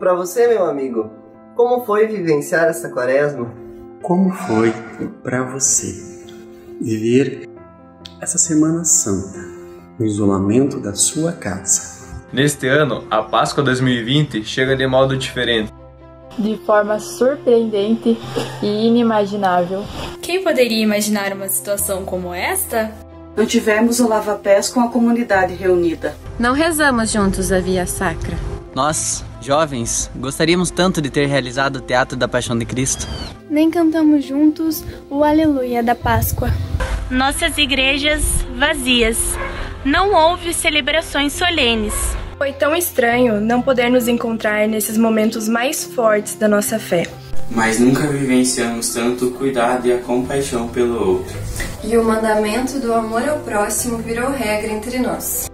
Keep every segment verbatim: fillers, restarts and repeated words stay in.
para você, meu amigo. Como foi vivenciar essa quaresma? Como foi para você viver essa Semana Santa no isolamento da sua casa? Neste ano, a Páscoa dois mil e vinte chega de modo diferente. De forma surpreendente e inimaginável. Quem poderia imaginar uma situação como esta? Não tivemos o lava-pés com a comunidade reunida. Não rezamos juntos a Via Sacra. Nós, jovens, gostaríamos tanto de ter realizado o Teatro da Paixão de Cristo. Nem cantamos juntos o Aleluia da Páscoa. Nossas igrejas vazias. Não houve celebrações solenes. Foi tão estranho não poder nos encontrar nesses momentos mais fortes da nossa fé. Mas nunca vivenciamos tanto o cuidado e a compaixão pelo outro. E o mandamento do amor ao próximo virou regra entre nós.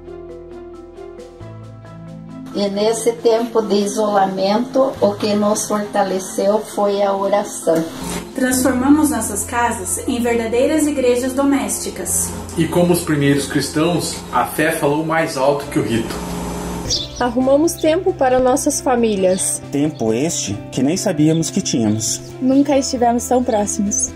E nesse tempo de isolamento, o que nos fortaleceu foi a oração. Transformamos nossas casas em verdadeiras igrejas domésticas. E como os primeiros cristãos, a fé falou mais alto que o rito. Arrumamos tempo para nossas famílias. Tempo este que nem sabíamos que tínhamos. Nunca estivemos tão próximos.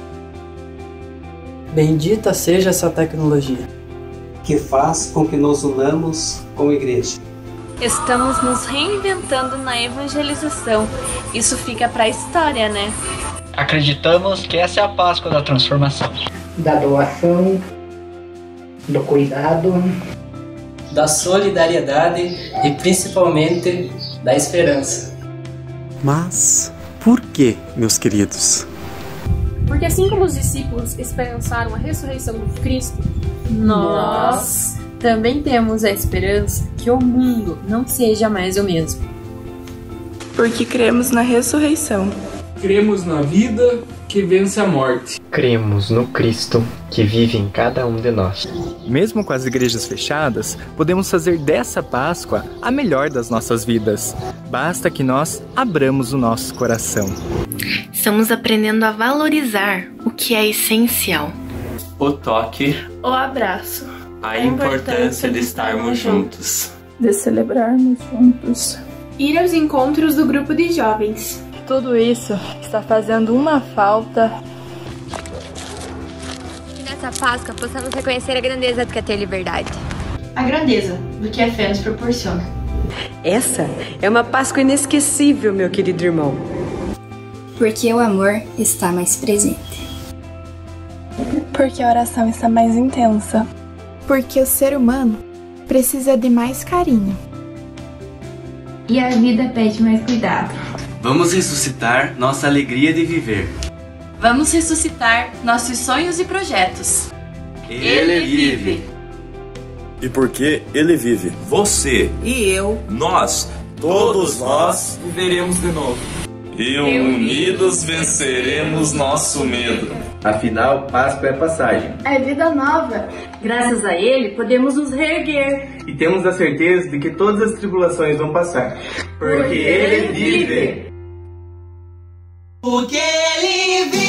Bendita seja essa tecnologia, que faz com que nos unamos como igreja. Estamos nos reinventando na evangelização. Isso fica para a história, né? Acreditamos que essa é a Páscoa da transformação. Da doação, do cuidado, da solidariedade e principalmente da esperança. Mas por que, meus queridos? Porque assim como os discípulos esperançaram a ressurreição do Cristo, nós também temos a esperança que o mundo não seja mais o mesmo. Porque cremos na ressurreição. Cremos na vida que vence a morte. Cremos no Cristo que vive em cada um de nós. Mesmo com as igrejas fechadas, podemos fazer dessa Páscoa a melhor das nossas vidas. Basta que nós abramos o nosso coração. Estamos aprendendo a valorizar o que é essencial. O toque, o abraço, a, a importância de estarmos juntos, de celebrarmos juntos, ir aos encontros do grupo de jovens. Tudo isso está fazendo uma falta. Que nessa Páscoa possamos reconhecer a grandeza do que é ter liberdade. A grandeza do que a fé nos proporciona. Essa é uma Páscoa inesquecível, meu querido irmão. Porque o amor está mais presente. Porque a oração está mais intensa. Porque o ser humano precisa de mais carinho. E a vida pede mais cuidado. Vamos ressuscitar nossa alegria de viver. Vamos ressuscitar nossos sonhos e projetos. Ele, ele vive. E porque Ele vive, você e eu, nós, todos nós viveremos de novo. E unidos venceremos nosso medo. Afinal, Páscoa é passagem. É vida nova. Graças a Ele, podemos nos reerguer. E temos a certeza de que todas as tribulações vão passar. Porque, Porque Ele vive. Porque Ele vive.